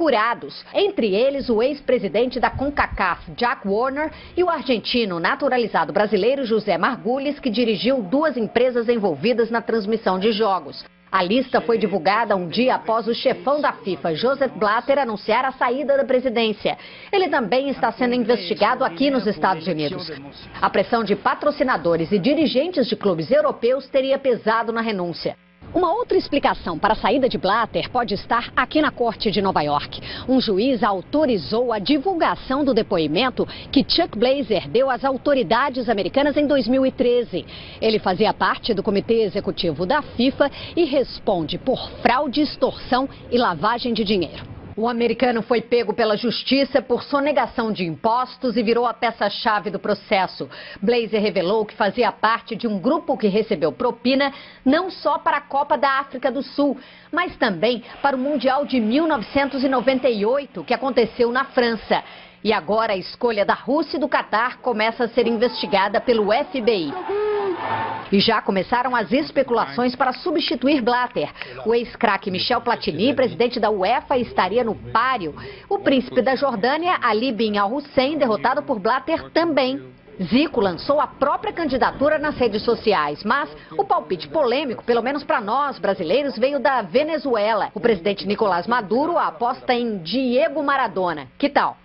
procurados. Entre eles, o ex-presidente da CONCACAF, Jack Warner, e o argentino naturalizado brasileiro José Margulis, que dirigiu 2 empresas envolvidas na transmissão de jogos. A lista foi divulgada um dia após o chefão da FIFA, Joseph Blatter, anunciar a saída da presidência. Ele também está sendo investigado aqui nos Estados Unidos. A pressão de patrocinadores e dirigentes de clubes europeus teria pesado na renúncia. Uma outra explicação para a saída de Blatter pode estar aqui na Corte de Nova York. Um juiz autorizou a divulgação do depoimento que Chuck Blazer deu às autoridades americanas em 2013. Ele fazia parte do Comitê Executivo da FIFA e responde por fraude, extorsão e lavagem de dinheiro. O americano foi pego pela justiça por sonegação de impostos e virou a peça-chave do processo. Blazer revelou que fazia parte de um grupo que recebeu propina não só para a Copa da África do Sul, mas também para o Mundial de 1998, que aconteceu na França. E agora a escolha da Rússia e do Catar começa a ser investigada pelo FBI. E já começaram as especulações para substituir Blatter. O ex-craque Michel Platini, presidente da UEFA, estaria no páreo. O príncipe da Jordânia, Ali bin al-Hussein, derrotado por Blatter também. Zico lançou a própria candidatura nas redes sociais, mas o palpite polêmico, pelo menos para nós brasileiros, veio da Venezuela. O presidente Nicolás Maduro aposta em Diego Maradona. Que tal?